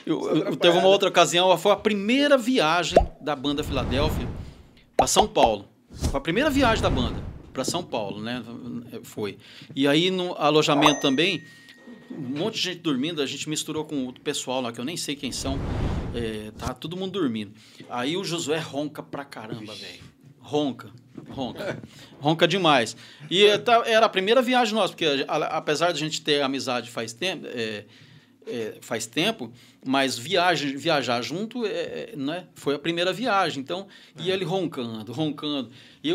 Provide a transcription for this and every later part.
Teve uma outra ocasião, foi a primeira viagem da banda Filadélfia para São Paulo. Foi a primeira viagem da banda para São Paulo, né? Foi. E aí no alojamento também, um monte de gente dormindo, a gente misturou com outro pessoal lá, que eu nem sei quem são. Tá todo mundo dormindo. Aí o Josué ronca pra caramba, velho. Ronca demais. E era a primeira viagem nossa, porque apesar de a gente ter amizade faz tempo, mas viajar junto né, foi a primeira viagem. Então, e ele roncando. E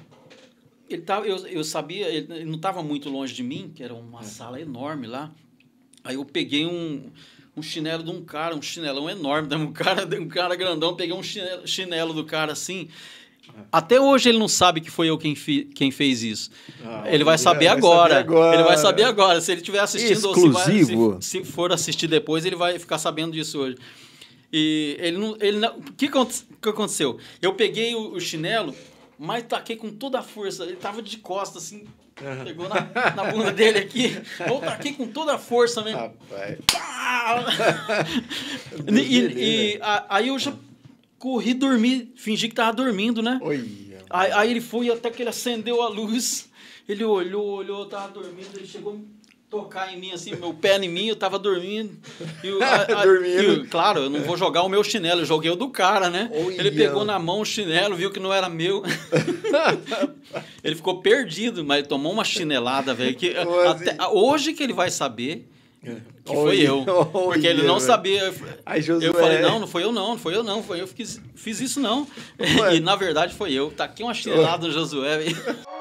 eu sabia, ele não estava muito longe de mim, que era uma sala enorme lá. Aí eu peguei um chinelo de um cara, um chinelão enorme, um cara grandão, peguei um chinelo do cara assim. Até hoje ele não sabe que foi eu quem fez isso. Ele vai saber agora. Ele vai saber agora. Se ele estiver assistindo, exclusivo. Ou se for assistir depois, ele vai ficar sabendo disso hoje. E o que aconteceu? Eu peguei o chinelo, mas taquei com toda a força. Ele tava de costas, assim, pegou na bunda dele aqui. Eu taquei com toda a força mesmo. Rapaz. Aí eu já corri dormir, fingi que tava dormindo, né? Aí ele foi até que ele acendeu a luz. Ele olhou, tava dormindo, ele chegou a tocar em mim, assim, meu pé em mim, eu tava dormindo. Dormindo. Claro, eu não vou jogar o meu chinelo, eu joguei o do cara, né? Ele pegou na mão o chinelo, viu que não era meu. Ele ficou perdido, mas tomou uma chinelada, velho. Hoje que ele vai saber que foi eu. Porque ele não sabia. Eu falei, não foi eu não. Foi eu que fiz isso não. E na verdade foi eu. Tá aqui uma chinelada no Josué.